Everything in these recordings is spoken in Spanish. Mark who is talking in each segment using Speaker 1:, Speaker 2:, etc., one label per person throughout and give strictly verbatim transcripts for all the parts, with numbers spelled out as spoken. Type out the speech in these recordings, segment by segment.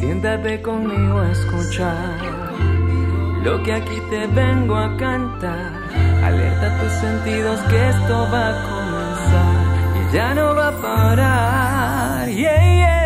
Speaker 1: Siéntate conmigo a escuchar lo que aquí te vengo a cantar. Alerta tus sentidos que esto va a comenzar y ya no va a parar. Yeah, yeah.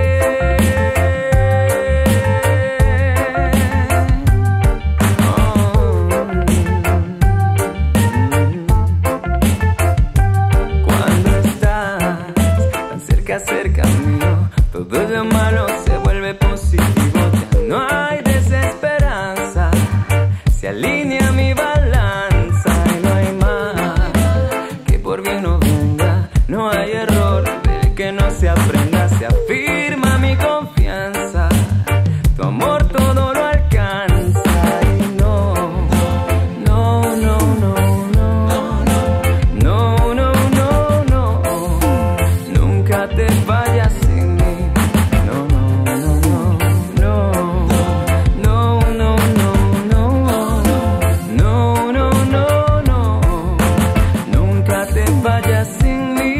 Speaker 1: Cerca mío, todo lo malo se vuelve positivo. Ya no hay desesperanza, se alinea mi balanza y no hay más que por bien no venga. No hay error del que no se aprenda, se afirma mi confianza. Tu amor todo lo alcanza y no, no, no, no, no, no, no, no, no, nunca te vayas sin mí. No, no, no, no, no, no, no, no, no, no, no, no, nunca te vayas sin mí.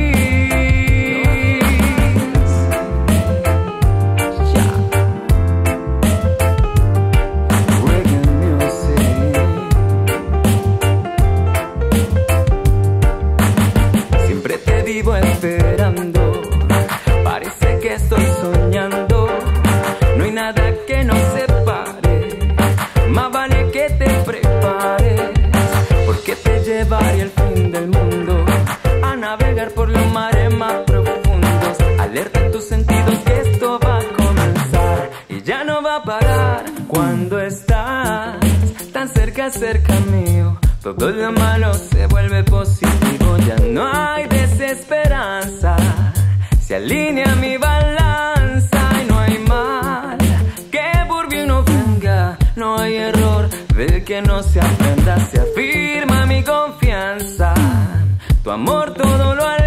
Speaker 1: Siempre te vivo esperando, parece que estoy soñando. No hay nada que nos separe, más vale que te prepares, porque te llevaré al fin del mundo, a navegar por los mares más profundos. Alerta tus sentidos que esto va a comenzar y ya no va a parar. Cuando estás tan cerca, cerca mío, todo lo malo se vuelve positivo. Ya no hay desesperanza, se alinea mi balanza y no hay mal que por bien no venga. No hay error del que no se aprenda, se afirma mi confianza. Tu amor todo lo hará.